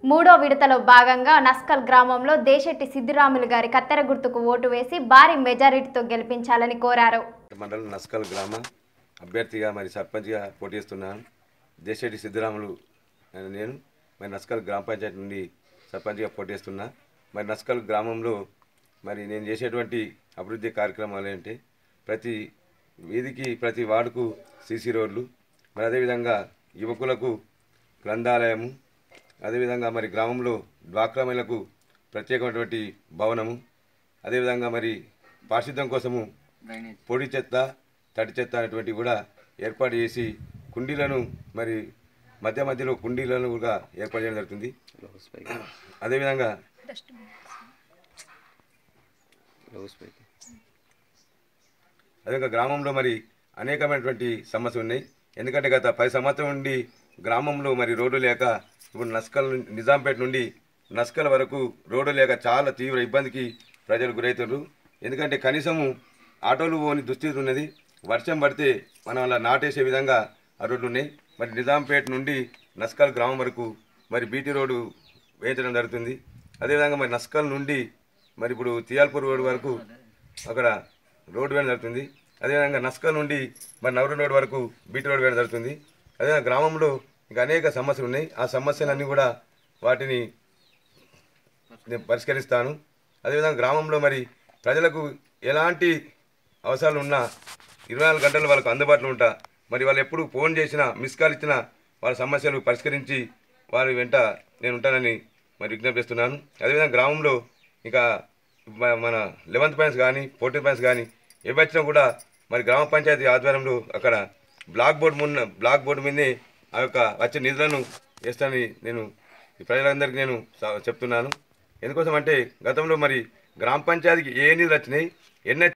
మూడో విడతలో భాగంగా నస్కల్ గ్రామంలో దేశెట్టి సిద్దిరాములు గారి కత్తెర గుర్తుకు ఓటు వేసి భారీ మెజారిటీతో గెలిపించాలని కోరారు. మండలం నస్కల్ గ్రామ అభ్యర్థిగా మరి సర్పంచ్గా పోటీ చేస్తున్నాను. దేశెట్టి సిద్దిరాములు నేను మరి నస్కల్ గ్రామ పంచాయతీ నుండి సర్పంచ్గా పోటీ చేస్తున్నా. మరి నస్కల్ గ్రామంలో మరి నేను చేసేటువంటి అభివృద్ధి కార్యక్రమాలు ఏంటి, ప్రతి వీధికి ప్రతి వార్డుకు సీసీ రోడ్లు, మరి అదేవిధంగా యువకులకు గ్రంథాలయము, అదేవిధంగా మరి గ్రామంలో డ్వాక్రా మహిళలకు ప్రత్యేకమైనటువంటి భవనము, అదేవిధంగా మరి పారిశుద్ధ్యం కోసము పొడి చెత్త తడి చెత్త అనేటువంటివి కూడా ఏర్పాటు చేసి కుండీలను మరి మధ్యలో కుండీలను కూడా ఏర్పాటు చేయడం జరుగుతుంది. అదేవిధంగా గ్రామంలో మరి అనేకమైనటువంటి సమస్యలు ఉన్నాయి. ఎందుకంటే గత 10 సంవత్సరం నుండి గ్రామంలో మరి రోడ్డు లేక ఇప్పుడు నస్కల్ నిజాంపేట నుండి నస్కల్ వరకు రోడ్డు లేక చాలా తీవ్ర ఇబ్బందికి ప్రజలు గురవుతారు. ఎందుకంటే కనీసము ఆటోలు పోని దుస్థితి ఉన్నది. వర్షం పడితే మనం అలా నాటేసే విధంగా ఆ రోడ్లు ఉన్నాయి. మరి నిజాంపేట నుండి నస్కల్ గ్రామం వరకు మరి బీటీ రోడ్డు వేయించడం జరుగుతుంది. అదేవిధంగా మరి నస్కల్ నుండి మరి ఇప్పుడు తియాల్పూర్ రోడ్డు వరకు అక్కడ రోడ్డు వేయడం జరుగుతుంది. అదేవిధంగా నస్కల్ నుండి మరి నవరం రోడ్డు వరకు బీటీ రోడ్డు వేయడం జరుగుతుంది. అదేవిధంగా గ్రామంలో ఇంకా అనేక సమస్యలు ఉన్నాయి. ఆ సమస్యలన్నీ కూడా వాటిని నేను పరిష్కరిస్తాను. అదేవిధంగా గ్రామంలో మరి ప్రజలకు ఎలాంటి అవసరాలు ఉన్నా 24 గంటలు వాళ్ళకు అందుబాటులో ఉంటా. మరి వాళ్ళు ఎప్పుడు ఫోన్ చేసినా మిస్ కాల్ ఇచ్చినా వాళ్ళ సమస్యలు పరిష్కరించి వారి వెంట నేను ఉంటానని మరి విజ్ఞప్తి చేస్తున్నాను. అదేవిధంగా గ్రామంలో ఇంకా మన 11th పాయింట్స్ కానీ 14th పాయింట్స్ కానీ ఏవి వచ్చినా కూడా మరి గ్రామ పంచాయతీ ఆధ్వర్యంలో అక్కడ బ్లాక్ బోర్డు మీదనే ఆ యొక్క వచ్చే నిధులను వేస్తానని నేను ప్రజలందరికీ నేను చెప్తున్నాను. ఎందుకోసం అంటే గతంలో మరి గ్రామ పంచాయతీకి ఏ నిధులు వచ్చినాయి, ఎన్ని